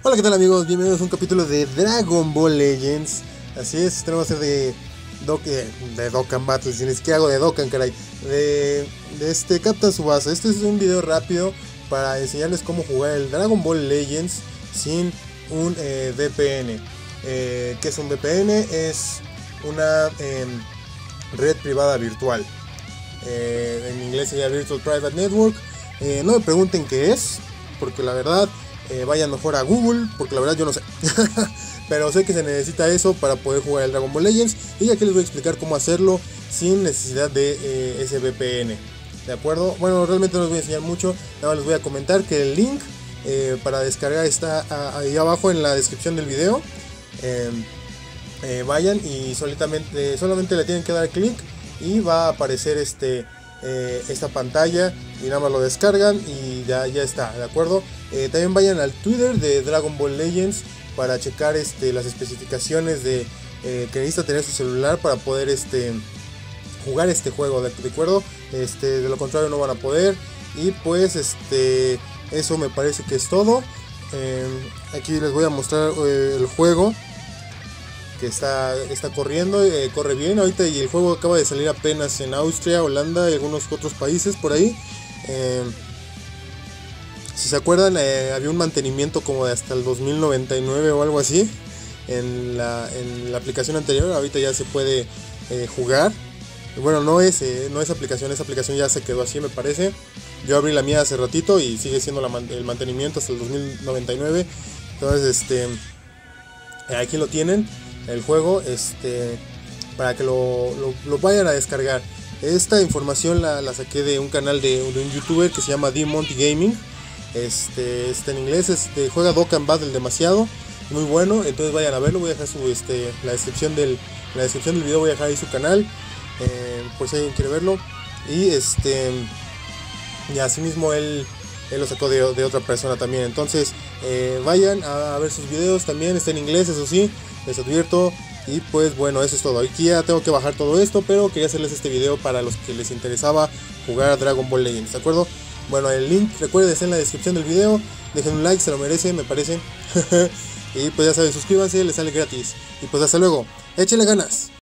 Hola, ¿qué tal amigos? Bienvenidos a un capítulo de Dragon Ball Legends. Así es, este va a ser de Dokkan Battle, si es que hago de Dokkan, caray. De Captain Tsubasa. Este es un video rápido para enseñarles cómo jugar el Dragon Ball Legends sin un VPN. ¿Qué es un VPN? Es una red privada virtual. En inglés sería Virtual Private Network. No me pregunten qué es, porque la verdad vayan mejor a Google, porque la verdad yo no sé. Pero sé que se necesita eso para poder jugar el Dragon Ball Legends. Y aquí les voy a explicar cómo hacerlo sin necesidad de ese VPN. ¿De acuerdo? Bueno, realmente no les voy a enseñar mucho. Nada más les voy a comentar que el link para descargar está ahí abajo en la descripción del video. Vayan y solamente le tienen que dar clic y va a aparecer esta pantalla y nada más lo descargan y ya está, ¿de acuerdo? También vayan al Twitter de Dragon Ball Legends para checar las especificaciones de que necesita tener su celular para poder jugar este juego, ¿de acuerdo? De lo contrario no van a poder. Y pues eso me parece que es todo. Aquí les voy a mostrar el juego que está corriendo, corre bien ahorita, y el juego acaba de salir apenas en Austria, Holanda y algunos otros países por ahí. Si se acuerdan, había un mantenimiento como de hasta el 2099 o algo así en la aplicación anterior. Ahorita ya se puede jugar. Bueno, no es aplicación, esa aplicación ya se quedó así, me parece. Yo abrí la mía hace ratito y sigue siendo el mantenimiento hasta el 2099. Entonces aquí lo tienen, el juego, para que lo vayan a descargar. Esta información la saqué de un canal de un youtuber que se llama D-Monty Gaming. En inglés, juega Dokkan Battle demasiado, muy bueno. Entonces vayan a verlo. Voy a dejar la descripción del video, voy a dejar ahí su canal, por si alguien quiere verlo. Y asimismo él lo sacó de otra persona también. Entonces vayan a ver sus videos, también está en inglés, eso sí, les advierto. Y pues bueno, eso es todo. Aquí ya tengo que bajar todo esto, pero quería hacerles este video para los que les interesaba jugar a Dragon Ball Legends, ¿de acuerdo? Bueno, el link, recuerden, está en la descripción del video. Dejen un like, se lo merecen, me parece. Y pues ya saben, suscríbanse, les sale gratis. Y pues hasta luego, échenle ganas.